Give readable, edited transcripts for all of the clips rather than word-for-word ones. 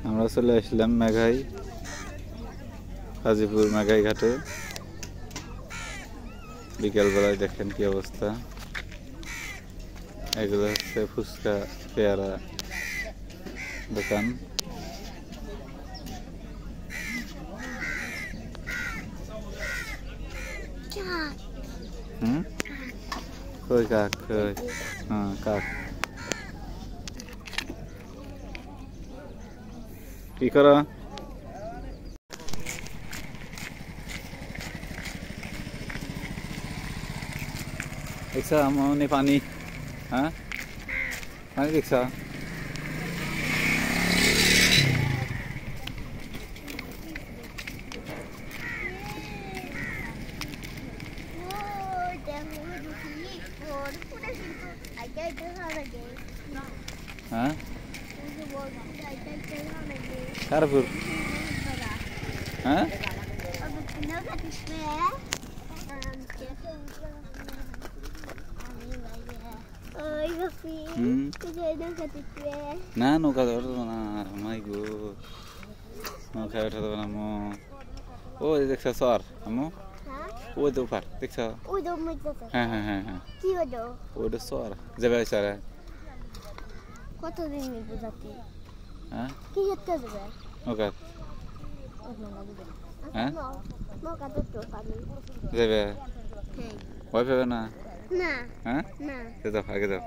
আমরা চলে আসলাম মেঘাই, গাজীপুর মেঘাই ঘাটে। বিকেলবেলায় দেখেন কি অবস্থা। এগুলো হচ্ছে ফুচকা পেয়ারা দোকান। কই কাক? হ্যাঁ কাক। কি করো? দেখছ মনে পানি? হ্যাঁ পানি দেখছ? হ্যাঁ কারপুর হ্যাঁ না নৌকা ধরতো না মাই গো, নৌকায় উঠা দেবো না মো। ও দেখছ সর আমো? ওই তো পার দেখছ? হ্যাঁ হ্যাঁ হ্যাঁ হ্যাঁ ওইটা সর যাবে সর। কতদিন বুঝাতি? হ্যাঁ কি করতে যাবে? নৌকা হ্যাঁ নৌকা তো তো পানি যাবে ভয় পাবে না? না হ্যাঁ না যাও আগে যাও।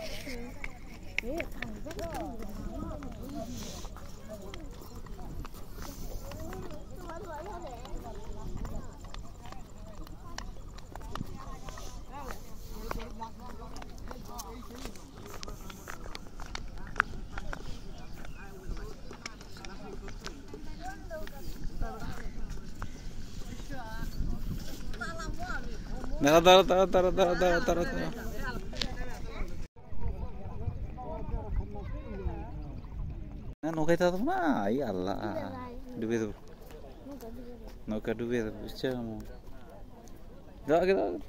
দাঁড়া দাঁড়া দাঁড়া দাঁড়া দাঁড়া দাঁড়া দাঁড়া দাঁড়া। না নৌকায় থাকবো না, এই আল্লাহ ডুবে দেবো, নৌকা ডুবে দেবো বুঝছো? যাও আগে যাও,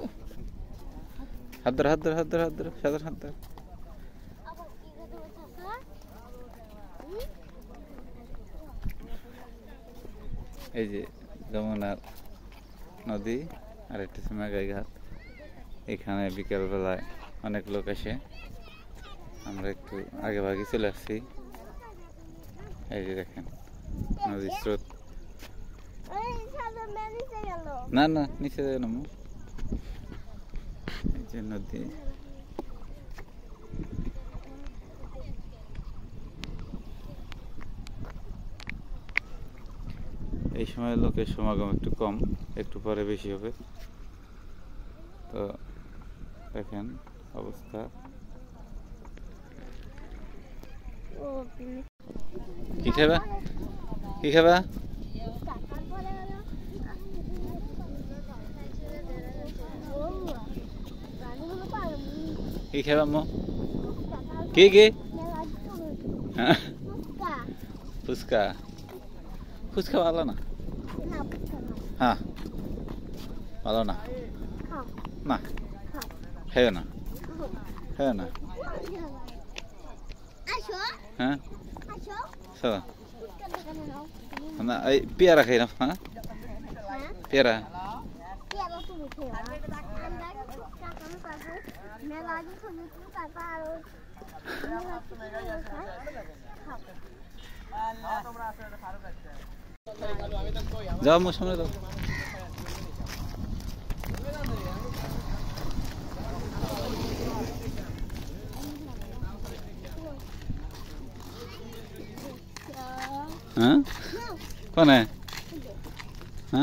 হাত ধর হাত ধর হাত ধর হাত ধর সাধারণ হাত ধর। এই যে যমুনার নদী আর একটা হচ্ছে মেঘাই ঘাট। এখানে বিকেলবেলায় অনেক লোক আসে, আমরা একটু আগে ভাগে চলে আসছি। এই যে দেখেন নদীর স্রোত। না না নিচে যাবে না, এই যে নদী। এই সময় লোকের সমাগম একটু কম, একটু পরে বেশি হবে। তো দেখেন অবস্থা। কি খাবা? কি খাবা? কি খাবা মো? কি কি? ফুচকা। ফুচকা ভালো না? হ্যাঁ ভালো না, না খেয়ে না, খেয়ে না। হ্যাঁ না এই পেয়ারা খাই না? হ্যাঁ পেয়ারা যাও মোর সামনে যাও। হ্যাঁ কোনে? হ্যাঁ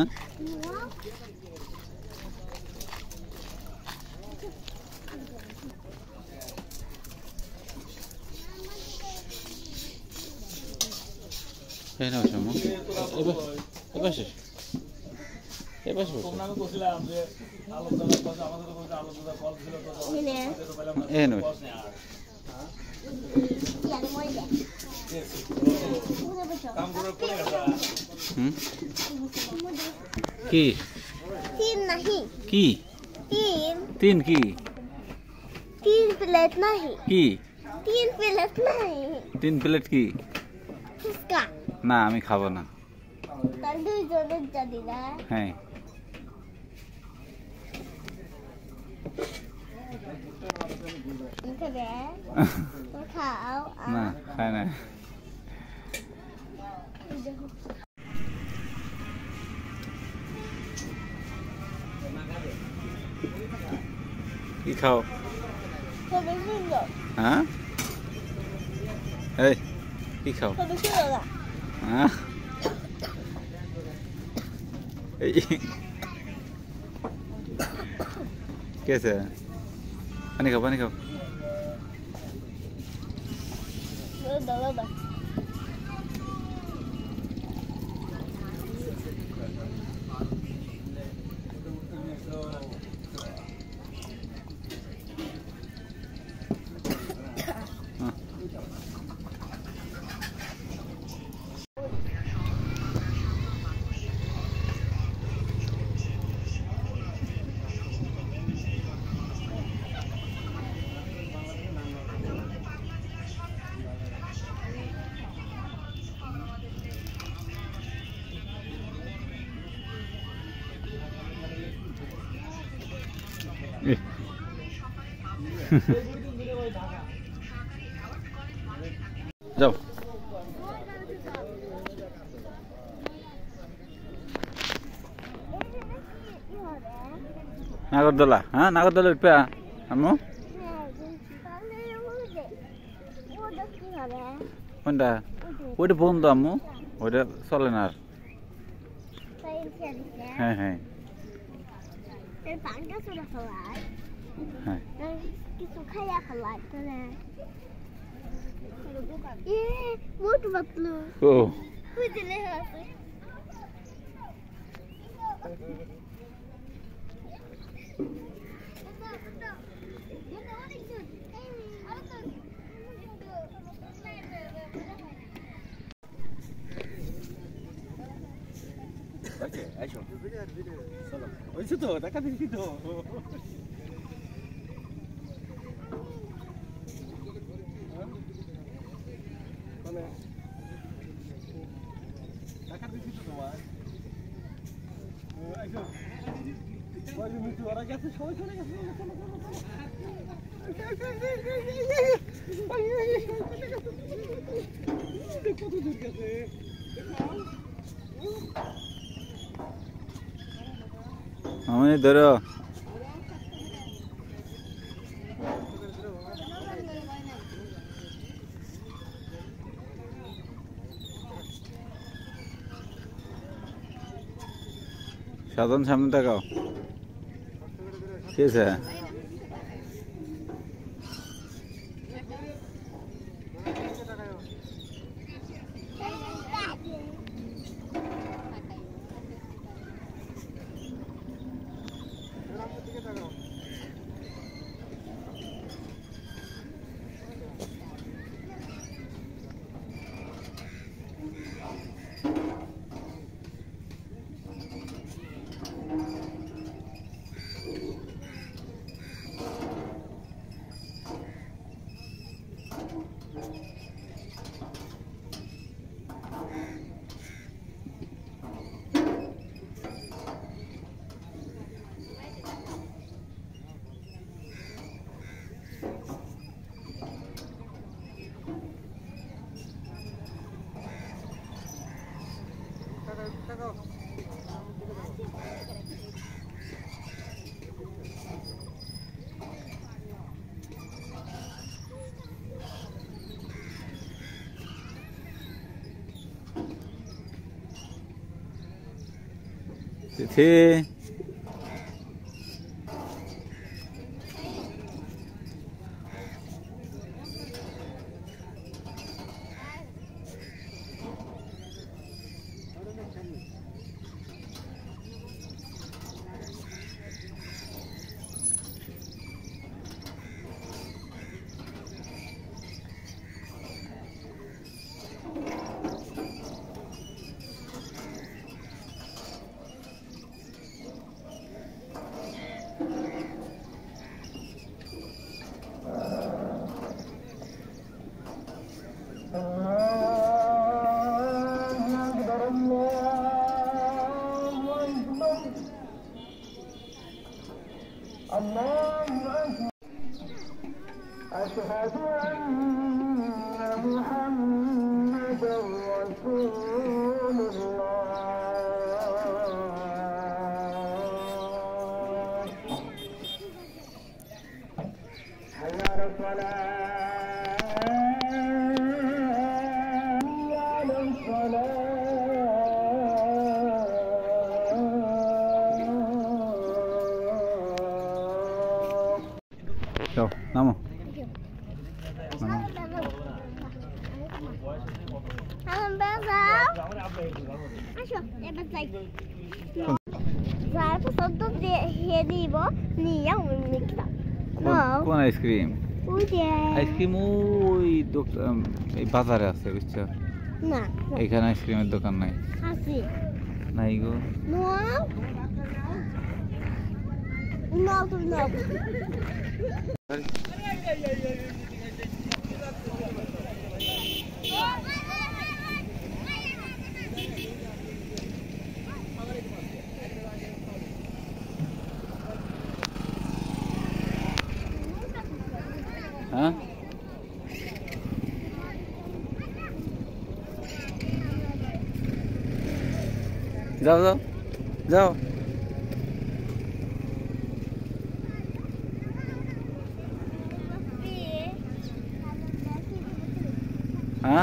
এই নাও সমু এবার শেষ এবার শেষ এই নাও কি तीन नहीं की तीन तीन की तीन प्लेट नहीं की तीन प्लेट नहीं तीन प्लेट की না আমি খাবো না। তাহলে দুইজনের জানি না। হ্যাঁ খাবে? খাও। না খাই না। কি খাও? খাবে শুনলো? হ্যাঁ এই কি খাও? খাবে শুনলো না? হ্যাঁ এই कैसे है? पानी खाओ पानी खाओ। দাদা যাও নাগরদোলা। হ্যাঁ নাগরদোলা উঠবে আম্মু? কোনটা? ওইটা বন্ধ আম্মু, ওইটা চলে না আর। হ্যাঁ হ্যাঁ হ্যাঁ কিছু খাইয়া ফেলাই তাহলে মোটু পাতলু ও বুঝলে আছে আইসো চলো ওইছো তো দেখা দেখি তো মানে দেখা দেখি তো তোমার আইসো ওই যে মিঠু ওরা গেছে সবাই চলে গেছে কত দূর গেছে আমি ধরো সাধন সামনে তাকাও কি আছে তিথি নামো। আসো এবার যাই যার পছন্দ দিয়ে দিব নিয়ে মিক্সা কোন আইসক্রিম? ওই যে আইসক্রিম ওই এই বাজারে আছে বুঝছো? না এখানে আইসক্রিমের দোকান নাই। হাসি নাই গো। নাও নাও তুমি নাও হ্যাঁ যাও যাও যাও। হ্যাঁ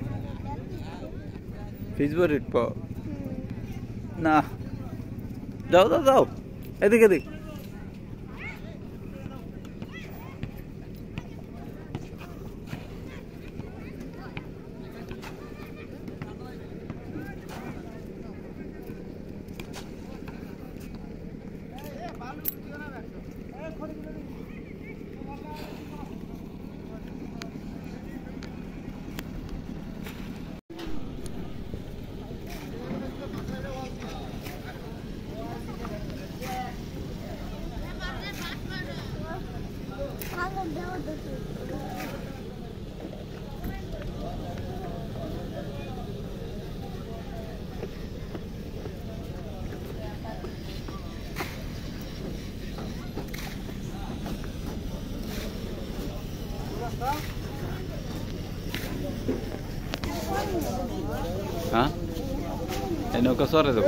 ফেসবুক না যাও যাও যাও এদিক এদিক। হ্যাঁ এই নৌকা সরে দেবো।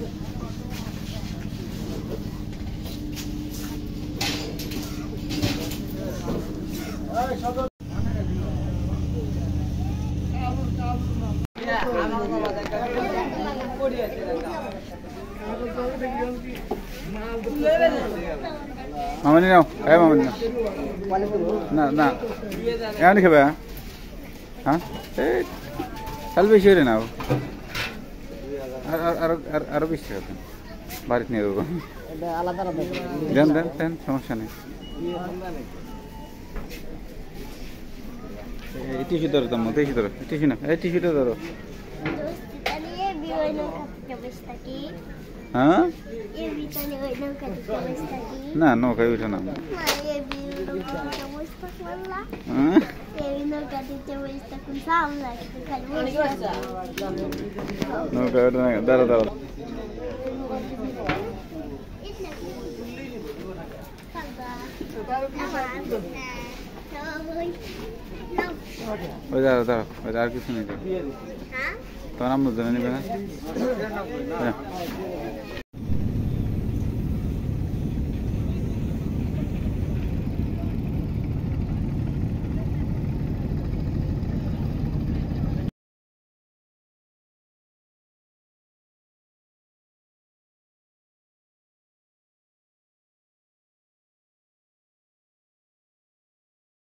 মামনি নাও এ মামনি নাও না না এমনি খাবে হ্যাঁ এই কাল বেশি হলে নাও আরো বেশি খাবেন বাড়িতে নিয়ে দেবো। দেন দেন দেন সমস্যা নেই। এই টিস্যু ধরো তোমার টিস্যু ধরো টিস্যু না এই টিস্যুটা ধরো। হ্যাঁ না নৌকায় উঠে না। নৌকায় উঠে না দাঁড়া দাঁড়া। ওই দাঁড়াও দাঁড়াও ওই আর কিছু নেই তোমার আম্মুর জন্য নিবে না।